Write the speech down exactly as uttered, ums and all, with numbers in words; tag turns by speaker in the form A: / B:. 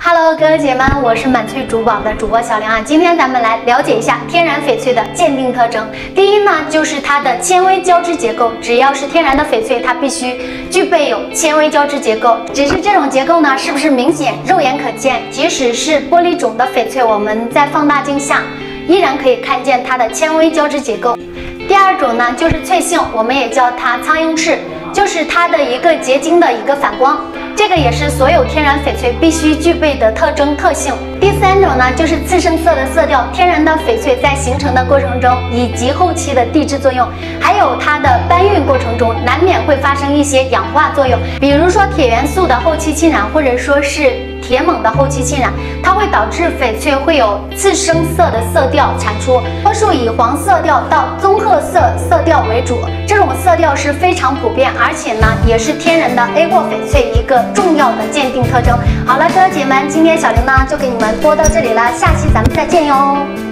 A: Hello， 哥哥姐们，我是满翠珠宝的主播小梁啊。今天咱们来了解一下天然翡翠的鉴定特征。第一呢，就是它的纤维交织结构。只要是天然的翡翠，它必须具备有纤维交织结构。只是这种结构呢，是不是明显肉眼可见？即使是玻璃种的翡翠，我们在放大镜下依然可以看见它的纤维交织结构。第二种呢，就是翠性，我们也叫它苍蝇翅，就是它的一个结晶的一个反光。这个也是所有天然翡翠必须具备的特征特性。第三种呢，就是次生色的色调。天然的翡翠在形成的过程中，以及后期的地质作用，还有它的搬运过程中，难免会发生一些氧化作用，比如说铁元素的后期浸染，或者说是铁锰的后期浸染，它会导致翡翠会有次生色的色调产出，多数以黄色调到棕褐色色调为主。这种色调是非常普遍，而且呢，也是天然的 A 货翡翠一个重要的鉴定特征。好了，哥姐们，今天小刘呢就给你们播到这里了，下期咱们再见哟。